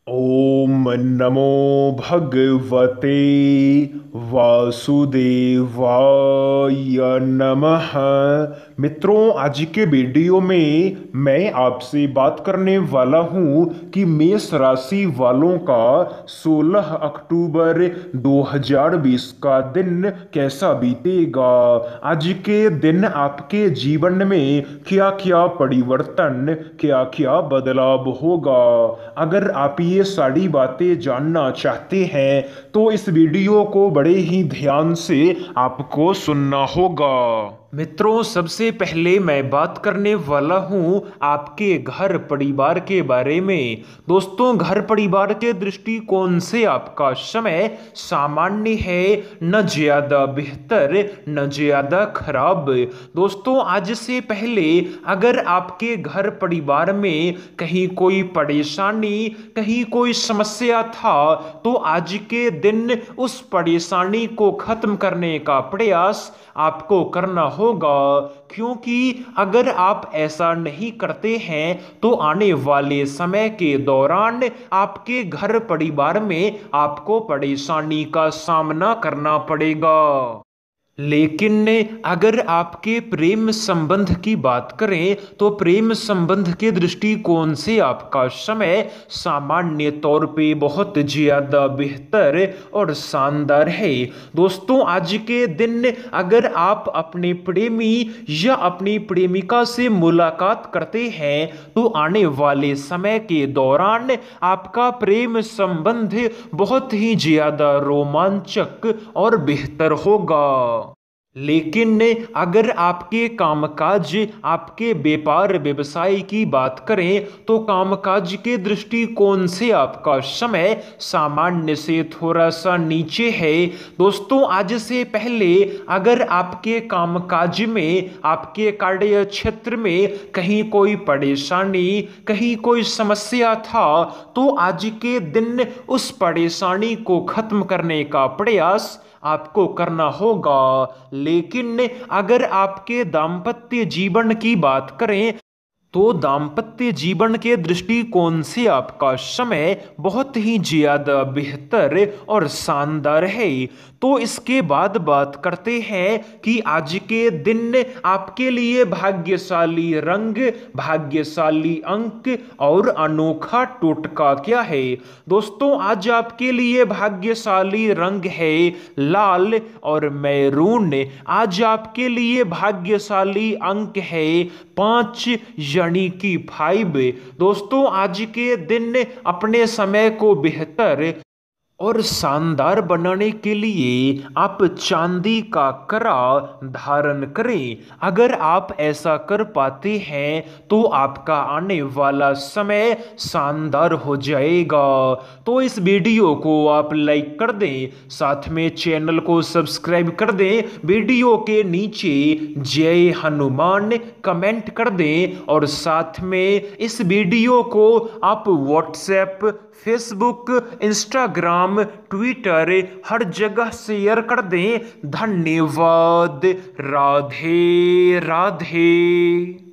ओम नमो भगवते वासुदेवाय नमः। मित्रों, आज के वीडियो में मैं आपसे बात करने वाला हूं कि मेष राशि वालों का 16 अक्टूबर 2020 का दिन कैसा बीतेगा। आज के दिन आपके जीवन में क्या क्या परिवर्तन, क्या क्या बदलाव होगा। अगर आप ये सारी बातें जानना चाहते हैं तो इस वीडियो को बड़े ही ध्यान से आपको सुनना होगा। मित्रों, सबसे पहले मैं बात करने वाला हूं आपके घर परिवार के बारे में। दोस्तों, घर परिवार के दृष्टिकोण से आपका समय सामान्य है, न ज्यादा बेहतर न ज्यादा खराब। दोस्तों, आज से पहले अगर आपके घर परिवार में कहीं कोई परेशानी, कहीं कोई समस्या था तो आज के दिन उस परेशानी को खत्म करने का प्रयास आपको करना होगा, क्योंकि अगर आप ऐसा नहीं करते हैं तो आने वाले समय के दौरान आपके घर परिवार में आपको परेशानी का सामना करना पड़ेगा। लेकिन अगर आपके प्रेम संबंध की बात करें तो प्रेम संबंध के दृष्टिकोण से आपका समय सामान्य तौर पे बहुत ज्यादा बेहतर और शानदार है। दोस्तों, आज के दिन अगर आप अपने प्रेमी या अपनी प्रेमिका से मुलाकात करते हैं तो आने वाले समय के दौरान आपका प्रेम संबंध बहुत ही ज्यादा रोमांचक और बेहतर होगा। लेकिन अगर आपके कामकाज, आपके व्यापार व्यवसाय की बात करें तो कामकाज के दृष्टिकोण से आपका समय सामान्य से थोड़ा सा नीचे है। दोस्तों, आज से पहले अगर आपके कामकाज में, आपके कार्य क्षेत्र में कहीं कोई परेशानी, कहीं कोई समस्या था तो आज के दिन उस परेशानी को खत्म करने का प्रयास आपको करना होगा। लेकिन अगर आपके दाम्पत्य जीवन की बात करें तो दाम्पत्य जीवन के दृष्टिकोण से आपका समय बहुत ही ज्यादा बेहतर और शानदार है। तो इसके बाद बात करते हैं कि आज के दिन आपके लिए भाग्यशाली रंग, भाग्यशाली अंक और अनोखा टोटका क्या है। दोस्तों, आज आपके लिए भाग्यशाली रंग है लाल और मैरून। आज आपके लिए भाग्यशाली अंक है 5 यानी कि 5। दोस्तों, आज के दिन अपने समय को बेहतर और शानदार बनाने के लिए आप चांदी का कड़ा धारण करें। अगर आप ऐसा कर पाते हैं तो आपका आने वाला समय शानदार हो जाएगा। तो इस वीडियो को आप लाइक कर दें, साथ में चैनल को सब्सक्राइब कर दें, वीडियो के नीचे जय हनुमान कमेंट कर दें और साथ में इस वीडियो को आप व्हाट्सएप, फेसबुक, इंस्टाग्राम, ट्विटर हर जगह शेयर कर दें। धन्यवाद। राधे राधे।